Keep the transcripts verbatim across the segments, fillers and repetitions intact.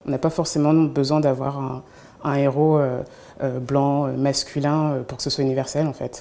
On n'a pas forcément besoin d'avoir un, un héros euh, euh, blanc, euh, masculin, euh, pour que ce soit universel en fait.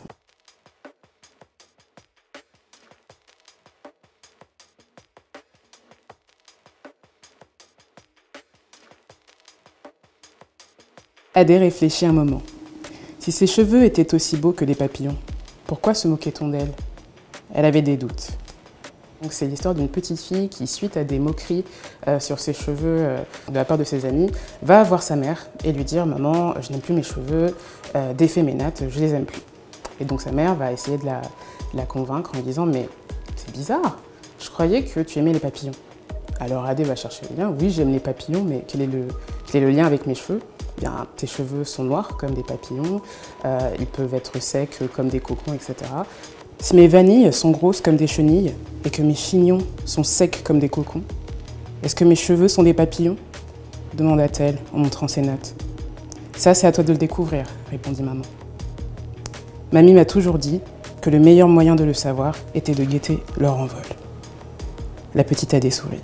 Adé réfléchit un moment. Si ses cheveux étaient aussi beaux que les papillons, pourquoi se moquait-on d'elle? Elle avait des doutes. C'est l'histoire d'une petite fille qui, suite à des moqueries euh, sur ses cheveux euh, de la part de ses amis, va voir sa mère et lui dire « Maman, je n'aime plus mes cheveux, euh, défais mes nattes, je les aime plus ». Et donc sa mère va essayer de la, de la convaincre en lui disant « Mais c'est bizarre, je croyais que tu aimais les papillons ». Alors Adé va chercher le lien. « Oui, j'aime les papillons, mais quel est le, quel est le lien avec mes cheveux ?» Bien, tes cheveux sont noirs comme des papillons, euh, ils peuvent être secs comme des cocons, et cetera. Si mes vanilles sont grosses comme des chenilles et que mes chignons sont secs comme des cocons, est-ce que mes cheveux sont des papillons? Demanda-t-elle en montrant ses nattes. Ça, c'est à toi de le découvrir, répondit maman. Mamie m'a toujours dit que le meilleur moyen de le savoir était de guetter leur envol. La petite Adé sourit.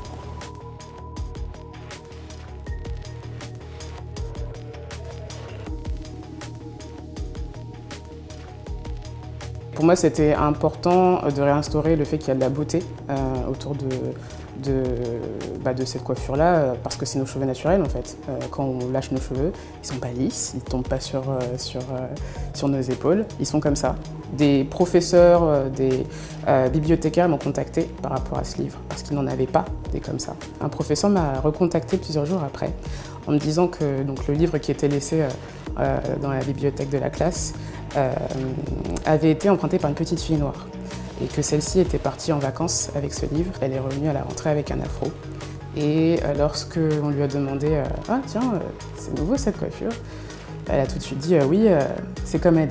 Pour moi, c'était important de réinstaurer le fait qu'il y a de la beauté euh, autour de, de, bah, de cette coiffure-là, parce que c'est nos cheveux naturels en fait. Euh, quand on lâche nos cheveux, ils sont pas lisses, ils ne tombent pas sur, euh, sur, euh, sur nos épaules, ils sont comme ça. Des professeurs, euh, des euh, bibliothécaires m'ont contacté par rapport à ce livre, parce qu'ils n'en avaient pas des comme ça. Un professeur m'a recontacté plusieurs jours après, en me disant que donc, le livre qui était laissé euh, euh, dans la bibliothèque de la classe euh, avait été emprunté par une petite fille noire et que celle-ci était partie en vacances avec ce livre. Elle est revenue à la rentrée avec un afro et euh, lorsque on lui a demandé euh, « Ah tiens, euh, c'est nouveau cette coiffure », elle a tout de suite dit euh, « Oui, euh, c'est comme Adé ».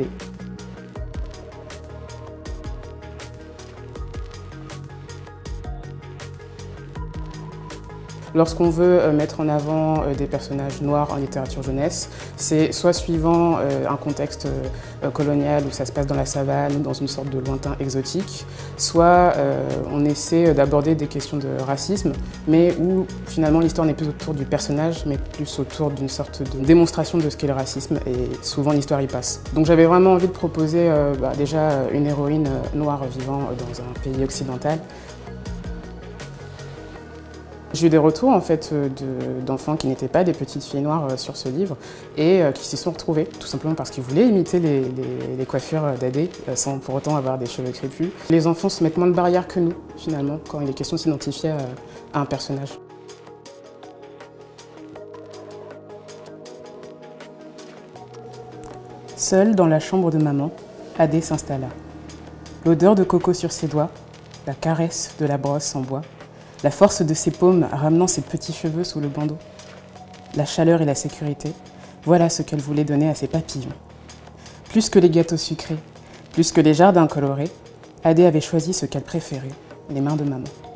Lorsqu'on veut mettre en avant des personnages noirs en littérature jeunesse, c'est soit suivant un contexte colonial où ça se passe dans la savane ou dans une sorte de lointain exotique, soit on essaie d'aborder des questions de racisme, mais où finalement l'histoire n'est plus autour du personnage, mais plus autour d'une sorte de démonstration de ce qu'est le racisme, et souvent l'histoire y passe. Donc j'avais vraiment envie de proposer euh, bah, déjà une héroïne noire vivant dans un pays occidental. J'ai eu des retours en fait d'enfants qui n'étaient pas des petites filles noires sur ce livre et qui s'y sont retrouvés, tout simplement parce qu'ils voulaient imiter les, les, les coiffures d'Adé sans pour autant avoir des cheveux crépus. Les enfants se mettent moins de barrières que nous, finalement, quand il est question de s'identifier à, à un personnage. Seule dans la chambre de maman, Adé s'installa. L'odeur de coco sur ses doigts, la caresse de la brosse en bois, la force de ses paumes ramenant ses petits cheveux sous le bandeau. La chaleur et la sécurité, voilà ce qu'elle voulait donner à ses papillons. Plus que les gâteaux sucrés, plus que les jardins colorés, Adé avait choisi ce qu'elle préférait, les mains de maman.